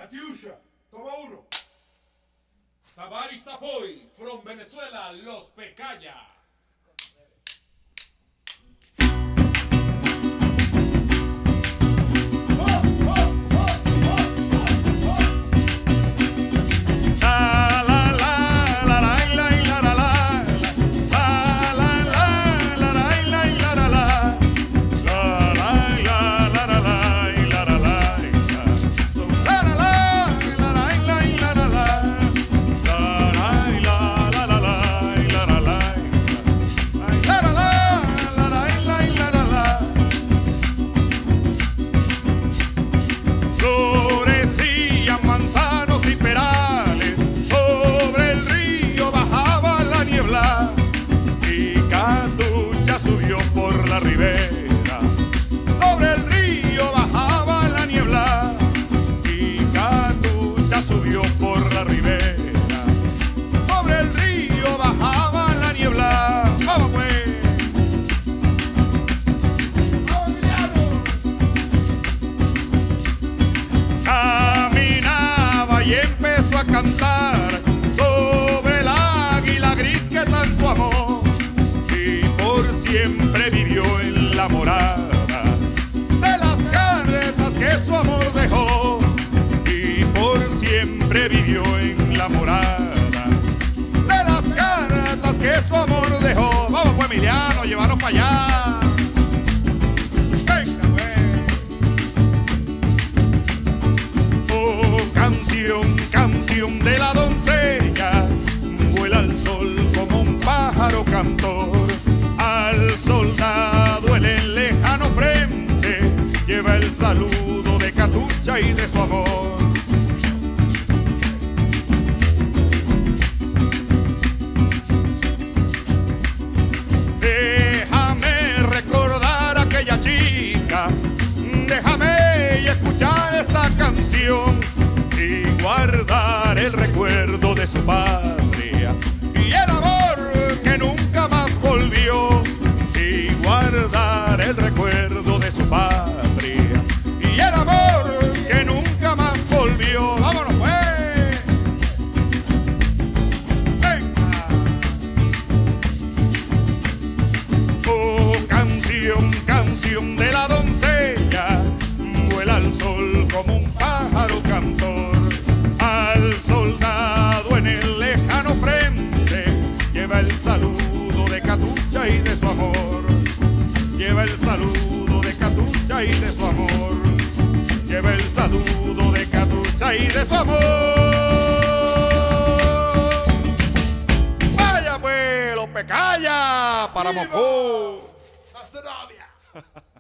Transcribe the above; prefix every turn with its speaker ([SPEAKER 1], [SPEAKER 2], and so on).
[SPEAKER 1] Katiusha, toma uno.
[SPEAKER 2] Tavares Tapoy, from Venezuela, Los Pecaya.
[SPEAKER 3] Sobre el río bajaba la niebla y Catucha subió por la ribera. Sobre el río bajaba la niebla. ¡Vamos pues! Caminaba y empezó a cantar sobre el águila gris que tanto amó y por siempre vivió en la morada de las carretas que su amor dejó y por siempre vivió en la morada de las carretas que su amor dejó. Vamos pues, Emiliano, llévanos para allá. Venga pues. Oh, canción, canción de la doncella, vuela al sol como un pájaro cantor. Al soldado en el lejano frente lleva el saludo de Catucha y de su amor. Déjame recordar a aquella chica, déjame escuchar esta canción y guardar el recuerdo de su patria y el amor que nunca más volvió. Guardar el recuerdo de su patria y el amor que nunca más volvió. ¡Vámonos pues! ¡Venga! Oh, canción, canción de la doncella, vuela al sol como un pájaro cantor. Al soldado en el lejano frente lleva el saludo de Catucha y de su amor. Lleva el saludo de Catucha y de su amor. Lleva el saludo de Catucha y de su amor. Vaya pues, Los Pecaya para Mocó.
[SPEAKER 1] Hasta novia.